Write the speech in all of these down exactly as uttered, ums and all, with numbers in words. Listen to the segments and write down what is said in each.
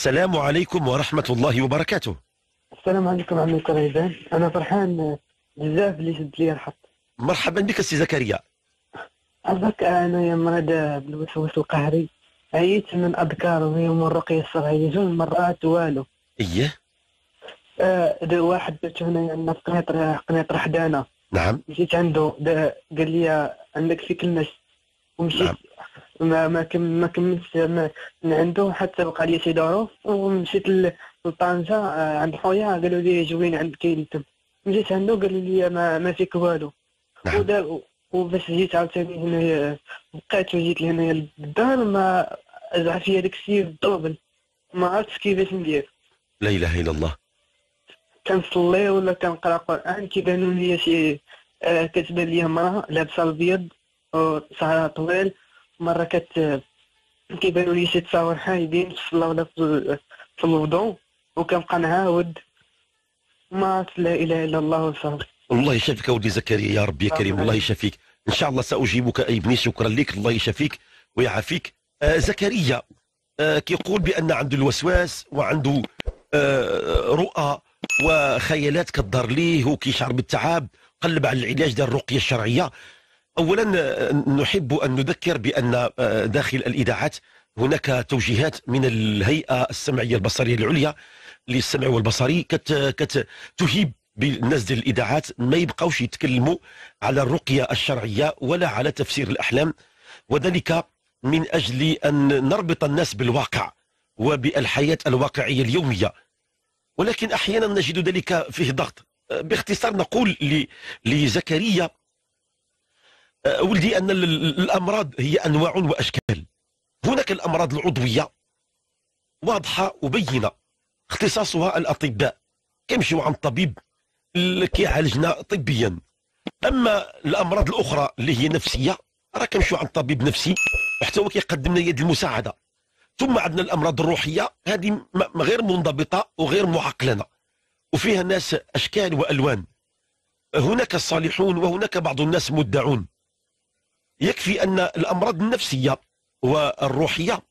السلام عليكم ورحمة الله وبركاته. السلام عليكم عمي كريدان، انا فرحان بزاف اللي شد لي الحظ. مرحبا بك سي زكريا. عرفك انايا مريض بالوسواس القهري، عييت من اذكار ومن الرقيه الشرعيه جوج مرات والو. ايه آه واحد درت هنايا عندنا في قنيطره قنيطره حدانا. نعم مشيت عنده قال لي عندك في كلمه ومشيت. نعم. ما ما كم ما كملتش من عنده حتى بقى لي شي ظروف ومشيت لطنجة آه، عند خويا قالوا لي جوين عند كاين تم. مشيت عنده قالوا لي ما, ما فيك والو. نعم. ودا وباش جيت عاوتاني هنايا بقيت وجيت لهنايا للدار ما زعما فيا داك الشيء الدوبل، ما عرفتش كيفاش ندير. لا إله إلا الله. كنصلي ولا كنقرا قران كيبانوا لي شي آه كتبان لي مرأة لابسه الابيض وشعرها طويل، مره كت كيبانوا لي شي تصاور حايدين في الصلاه ولا في في الوضوء وكنبقى نعاود ما عرفت لا اله الا الله وصافي. الله يشافيك ولدي زكريا، يا ربي يا كريم الله يشافيك ان شاء الله. ساجيبك اي ابني، شكرا لك، الله يشافيك ويعافيك. آه زكريا آه كيقول بان عنده الوسواس وعنده آه رؤى وخيالات كتظهر ليه وكيشعر بالتعب، قلب على العلاج ديال الرقيه الشرعيه. اولا نحب ان نذكر بان داخل الاذاعات هناك توجيهات من الهيئه السمعيه البصريه العليا للسمع والبصري كت كت تهيب بالناس ديال الاذاعات ما يبقاوش يتكلموا على الرقيه الشرعيه ولا على تفسير الاحلام، وذلك من اجل ان نربط الناس بالواقع وبالحياه الواقعيه اليوميه. ولكن احيانا نجد ذلك فيه ضغط. باختصار نقول لزكريا ولدي أن الأمراض هي أنواع وأشكال. هناك الأمراض العضوية واضحة وبينة اختصاصها الأطباء، كيمشيو عند الطبيب اللي كيعالجنا طبيا. أما الأمراض الأخرى اللي هي نفسية راه كنمشيو عند طبيب نفسي حتى هو كيقدم لنا يد المساعدة. ثم عندنا الأمراض الروحية، هذه غير منضبطة وغير معقلنة وفيها ناس أشكال وألوان. هناك الصالحون وهناك بعض الناس مدعون. يكفي أن الأمراض النفسية والروحية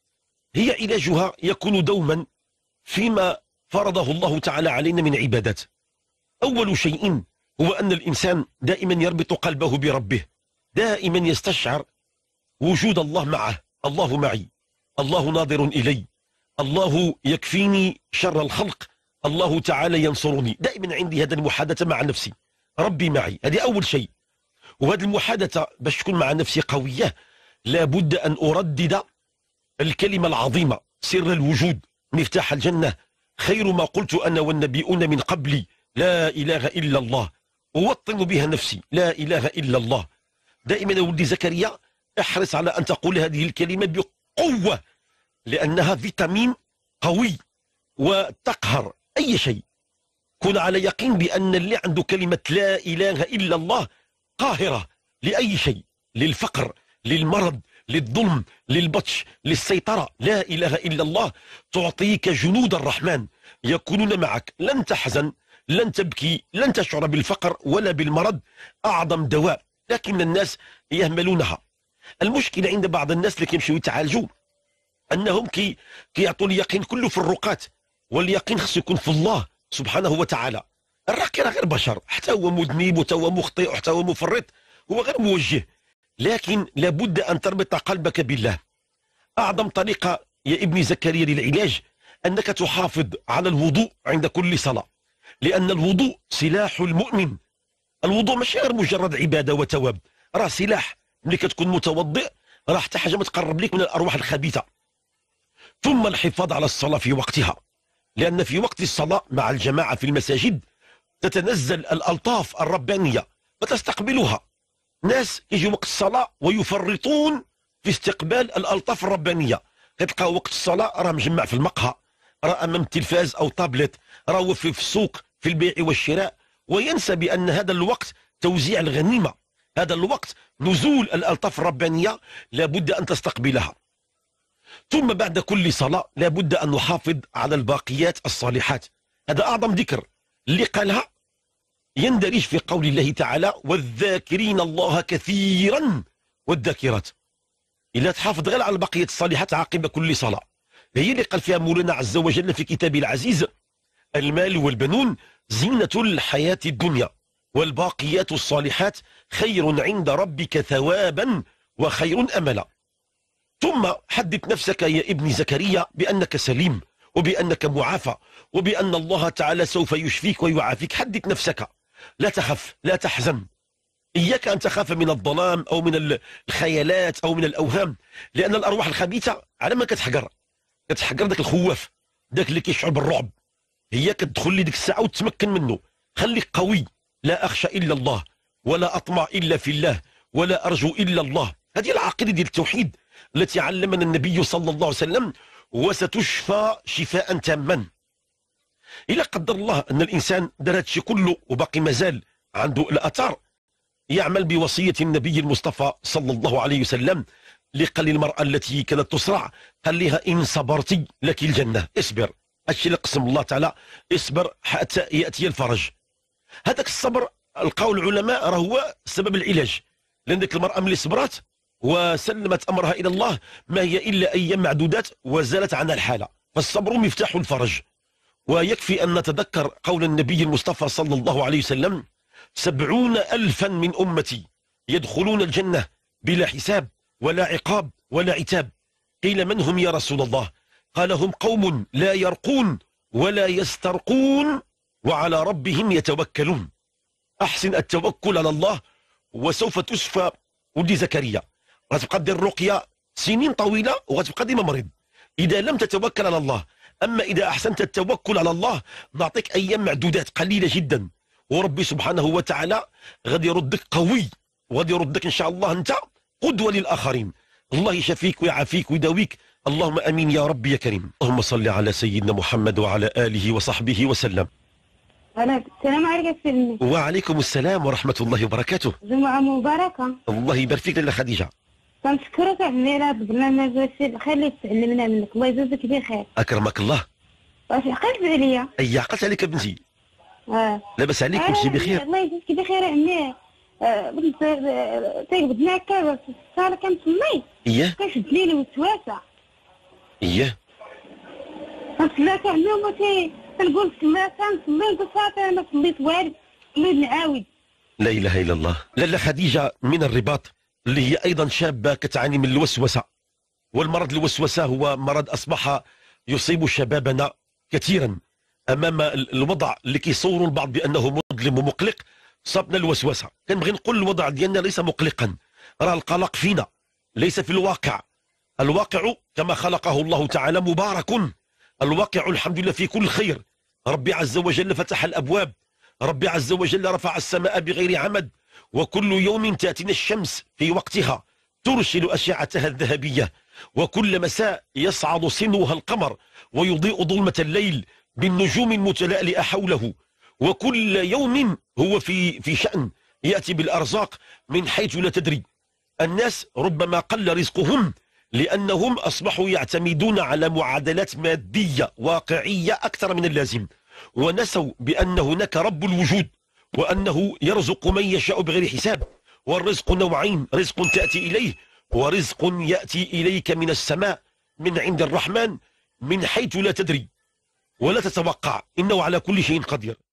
هي علاجها يكون دوما فيما فرضه الله تعالى علينا من عبادات. أول شيء هو أن الإنسان دائما يربط قلبه بربه، دائما يستشعر وجود الله معه. الله معي، الله ناظر إلي، الله يكفيني شر الخلق، الله تعالى ينصرني. دائما عندي هذا المحادثة مع نفسي، ربي معي. هذه أول شيء. وهذه المحادثة باش تكون مع نفسي قوية لابد أن أردد الكلمة العظيمة: سر الوجود مفتاح الجنة، خير ما قلت أنا والنبيون من قبلي، لا إله إلا الله. أوطن بها نفسي، لا إله إلا الله. دائما يا ولدي زكريا احرص على أن تقول هذه الكلمة بقوة، لأنها فيتامين قوي وتقهر أي شيء. كن على يقين بأن اللي عنده كلمة لا إله إلا الله قاهرة لأي شيء، للفقر، للمرض، للظلم، للبطش، للسيطرة. لا إله إلا الله تعطيك جنود الرحمن يكونون معك، لن تحزن، لن تبكي، لن تشعر بالفقر ولا بالمرض. أعظم دواء، لكن الناس يهملونها. المشكلة عند بعض الناس اللي كيمشيو يتعالجوا أنهم كي كيعطوا اليقين كله في الرقات، واليقين خصو يكون في الله سبحانه وتعالى. الراقي راه غير بشر، حتى هو مذنب وحتى هو مخطئ وحتى هو مفرط، هو غير موجه، لكن لابد أن تربط قلبك بالله. أعظم طريقة يا ابني زكريا للعلاج أنك تحافظ على الوضوء عند كل صلاة، لأن الوضوء سلاح المؤمن. الوضوء ماشي غير مجرد عبادة وتواب، راه سلاح. ملي كتكون متوضئ راه حتى حاجة ما تقرب لك من الأرواح الخبيثة. ثم الحفاظ على الصلاة في وقتها، لأن في وقت الصلاة مع الجماعة في المساجد تتنزل الألطاف الربانية فتستقبلها. ناس يجي وقت الصلاة ويفرطون في استقبال الألطاف الربانية. كتلقى وقت الصلاة راه مجمع في المقهى، راه أمام التلفاز أو طابلت، راه في السوق في البيع والشراء، وينسى بأن هذا الوقت توزيع الغنيمة، هذا الوقت نزول الألطاف الربانية، لابد أن تستقبلها. ثم بعد كل صلاة لابد أن نحافظ على الباقيات الصالحات. هذا أعظم ذكر اللي قالها يندرج في قول الله تعالى: والذاكرين الله كثيرا والذاكرات. إلا تحافظ غير على البقية الصالحات عقب كل صلاة، هي اللي قال فيها مولانا عز وجل في كتابه العزيز: المال والبنون زينة الحياة الدنيا والباقيات الصالحات خير عند ربك ثوابا وخير أملا. ثم حدث نفسك يا ابن زكريا بأنك سليم وبأنك معافى وبأن الله تعالى سوف يشفيك ويعافيك. حدث نفسك، لا تخف لا تحزن. إياك أن تخاف من الظلام أو من الخيالات أو من الأوهام، لأن الأرواح الخبيثة على ما كتحقر كتحقر ذاك الخواف، ذاك اللي كيشعر بالرعب. هي كتدخل لي ديك الساعة وتتمكن منه. خليك قوي. لا أخشى إلا الله ولا أطمع إلا في الله ولا أرجو إلا الله. هذه العقيدة ديال التوحيد التي علمنا النبي صلى الله عليه وسلم، وستشفى شفاء تاما. إلا قدر الله أن الإنسان دار هذا الشيء كله وباقي مازال عنده الأثار، يعمل بوصية النبي المصطفى صلى الله عليه وسلم اللي قال للمرأة التي كانت تصرع، قال لها: إن صبرتي لك الجنة. اصبر. الشيء اللي قسم الله تعالى: اصبر حتى يأتي الفرج. هذاك الصبر القول العلماء راه هو سبب العلاج، لأن ذيك المرأة ملي صبرات وسلمت أمرها إلى الله ما هي إلا أيام معدودات وزالت عنها الحالة. فالصبر مفتاح الفرج. ويكفي أن نتذكر قول النبي المصطفى صلى الله عليه وسلم: سبعون ألفا من أمتي يدخلون الجنة بلا حساب ولا عقاب ولا عتاب. قيل: من هم يا رسول الله؟ قال: هم قوم لا يرقون ولا يسترقون وعلى ربهم يتوكلون. أحسن التوكل على الله وسوف تشفى. ولدي زكريا، غتبقى دير الرقية سنين طويلة وغتبقى ديما مريض إذا لم تتوكل على الله. أما إذا أحسنت التوكل على الله نعطيك أيام معدودات قليلة جدا، وربي سبحانه وتعالى غادي يردك قوي وغادي يردك إن شاء الله أنت قدوة للآخرين. الله يشفيك ويعافيك ويداويك. اللهم أمين يا رب يا كريم. اللهم صل على سيدنا محمد وعلى آله وصحبه وسلم. السلام عليكم سيدنا. وعليكم السلام ورحمة الله وبركاته. جمعة مباركة. الله يبارك فيك لاله خديجة. كنشكرك عمي على البرنامج الخير اللي تعلمنا منك، الله يجازيك بخير. أكرمك الله. واش عقلت عليا؟ أي عقلت عليك بنتي. اه لاباس عليك كلشي بخير؟ الله يجازيك بخير عمي. بغيت تيقبضنا هكا في الصالة كنصلي. إياه. كنشد لي الوسواسة. إياه. كنصلي عمي وما تي كنقول ما كنصلي بصافي أنا ما صليت والو، صليت نعاود. لا إله إلا الله. لاله خديجة من الرباط اللي هي أيضا شابة كتعاني من الوسوسة، والمرض الوسوسة هو مرض أصبح يصيب شبابنا كثيرا أمام الوضع اللي كيصوروا البعض بأنه مظلم ومقلق. صابنا الوسوسة. كنبغي نقول الوضع ديالنا ليس مقلقا، راه القلق فينا ليس في الواقع. الواقع كما خلقه الله تعالى مبارك. الواقع الحمد لله في كل خير. ربي عز وجل فتح الأبواب، ربي عز وجل رفع السماء بغير عمد، وكل يوم تأتينا الشمس في وقتها ترسل أشعتها الذهبية، وكل مساء يصعد صنوها القمر ويضيء ظلمة الليل بالنجوم المتلألئة حوله، وكل يوم هو في في شأن يأتي بالأرزاق من حيث لا تدري. الناس ربما قل رزقهم لأنهم أصبحوا يعتمدون على معادلات مادية واقعية أكثر من اللازم، ونسوا بأن هناك رب الوجود وأنه يرزق من يشاء بغير حساب. والرزق نوعين: رزق تأتي إليه ورزق يأتي إليك من السماء من عند الرحمن من حيث لا تدري ولا تتوقع، إنه على كل شيء قدير.